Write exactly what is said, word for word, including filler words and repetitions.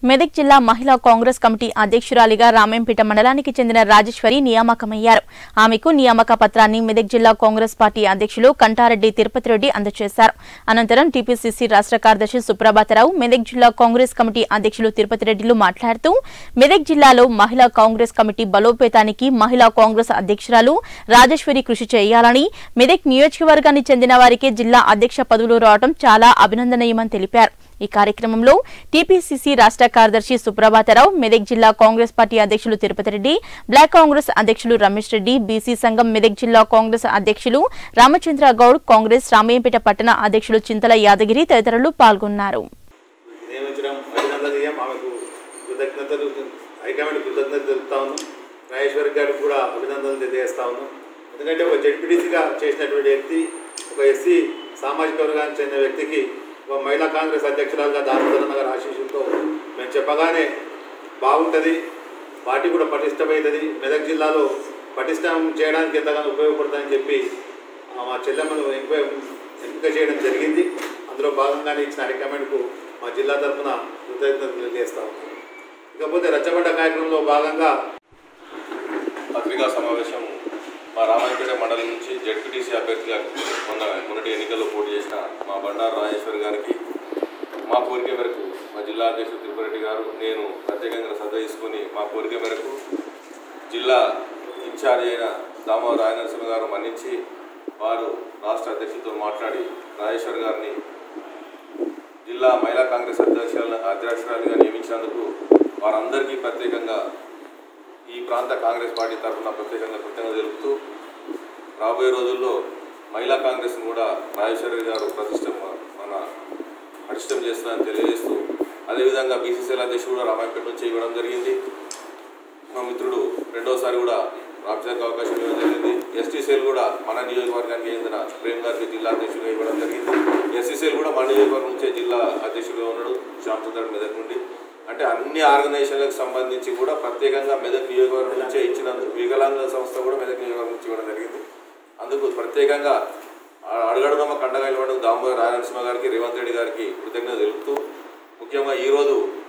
మెదక్ జిల్లా మహిళా కాంగ్రెస్ కమిటీ అధ్యక్షురాలిగా రామేంపేట మండలానికి చెందిన రాజేశ్వరి నియామకమయ్యారు. ఆమెకు నియామక పత్రాన్ని మెదక్ జిల్లా కాంగ్రెస్ పార్టీ అధ్యక్షులు కంటారెడ్డి తిరుపతి రెడ్డి అందజేశారు. అనంతరం టీపీసీసీ రాష్ట్ర కార్యదర్శి సుప్రభాతరావు, మెదక్ జిల్లా కాంగ్రెస్ కమిటీ అధ్యక్షులు తిరుపతి రెడ్డిలు మాట్లాడుతూ మెదక్ జిల్లాలో మహిళా కాంగ్రెస్ కమిటీ బలోపేతానికి మహిళా కాంగ్రెస్ అధ్యక్షురాలు రాజేశ్వరి కృషి చేయాలని, మెదక్ నియోజకవర్గానికి చెందిన వారికి జిల్లా అధ్యక్ష పదవులు రావడం చాలా అభినందనీయమని తెలిపారు. ఈ కార్యక్రమంలో టీపీసీసీ రాష్ట్ర కార్యదర్శి సుప్రభాతరావు, మెదక్ జిల్లా కాంగ్రెస్ పార్టీ అధ్యక్షులు తిరుపతి రెడ్డి, బ్లాక్ కాంగ్రెస్ అధ్యక్షులు రమేష్ రెడ్డి, బీసీ సంఘం మెదక్ జిల్లా కాంగ్రెస్ అధ్యక్షులు రామచంద్ర గౌడ్, కాంగ్రెస్ రామయ్యంపేట పట్టణ అధ్యక్షులు చింతల యాదగిరి తదితరులు పాల్గొన్నారు. మహిళా కాంగ్రెస్ అధ్యక్షురాలుగా దామోదరన్న గారి ఆశీస్సులతో మేము చెప్పగానే బాగుంటుంది, పార్టీ కూడా పటిష్టమవుతుంది, మెదక్ జిల్లాలో పటిష్టం చేయడానికి ఎంతగానో ఉపయోగపడుతుందని చెప్పి మా చెల్లెమ్మను ఎంపిక ఎంపిక చేయడం జరిగింది. అందులో భాగంగానే ఇచ్చిన హైకమాండ్కు మా జిల్లా తరఫున కృతజ్ఞతలు తెలియజేస్తాము. ఇకపోతే రచ్చబండ కార్యక్రమంలో భాగంగా పత్రికా సమావేశం మా రామాయపేట మండలం నుంచి జెడ్పీటీసీ అభ్యర్థిగా మొన్న మొన్నటి ఎన్నికల్లో పోటీ చేసిన మా బండారు రాజేశ్వరి గారికి మా కోరిక మేరకు మా జిల్లా అధ్యక్షుడు తిరుపతి రెడ్డి గారు, నేను ప్రత్యేకంగా శ్రద్ధ తీసుకొని మా కోరిక మేరకు జిల్లా ఇన్ఛార్జ్ అయిన దామో రాయనరసింహ గారు మన్నించి వారు రాష్ట్ర అధ్యక్షులతో మాట్లాడి రాజేశ్వరి గారిని జిల్లా మహిళా కాంగ్రెస్ అధ్యక్షుల అధ్యక్షురాలుగా నియమించినందుకు వారందరికీ ప్రత్యేకంగా ఈ ప్రాంత కాంగ్రెస్ పార్టీ తరఫున ప్రత్యేకంగా కృతజ్ఞతలు తెలుపుతూ రాబోయే రోజుల్లో మహిళా కాంగ్రెస్ను కూడా రాజేశ్వరి గారు ప్రతిష్టం మన పటిష్టం చేస్తుందని తెలియజేస్తూ, అదేవిధంగా బీసీసీఎల్ అధ్యక్షుడు కూడా రామాయపేట నుంచి ఇవ్వడం జరిగింది. మా మిత్రుడు రెండోసారి కూడా రామచంద్రకి అవకాశం ఇవ్వడం జరిగింది. ఎస్టీసీఎల్ కూడా మన నియోజకవర్గానికి చెందిన ప్రేమ్ గారికి జిల్లా అధ్యక్షుడిగా ఇవ్వడం జరిగింది. ఎస్సీసీఎల్ కూడా మన నియోజకవర్గం నుంచే జిల్లా అధ్యక్షుడిగా ఉన్నాడు శ్యామచంద్ర మెదక్ నుండి. అంటే అన్ని ఆర్గనైజేషన్లకు సంబంధించి కూడా ప్రత్యేకంగా మెదక్ నియోజకవర్గం నుంచే ఇచ్చినందుకు వికలాంగ సంస్థ కూడా మెదక్ నియోజకవర్గం నుంచి ఇవ్వడం జరిగింది. అందుకు ప్రత్యేకంగా అడుగడుగునమ్మ కండగా ఇవ్వడం దామోదర రాయనరసింహ గారికి, రేవంత్ రెడ్డి గారికి కృతజ్ఞత తెలుపుతూ, ముఖ్యంగా ఈరోజు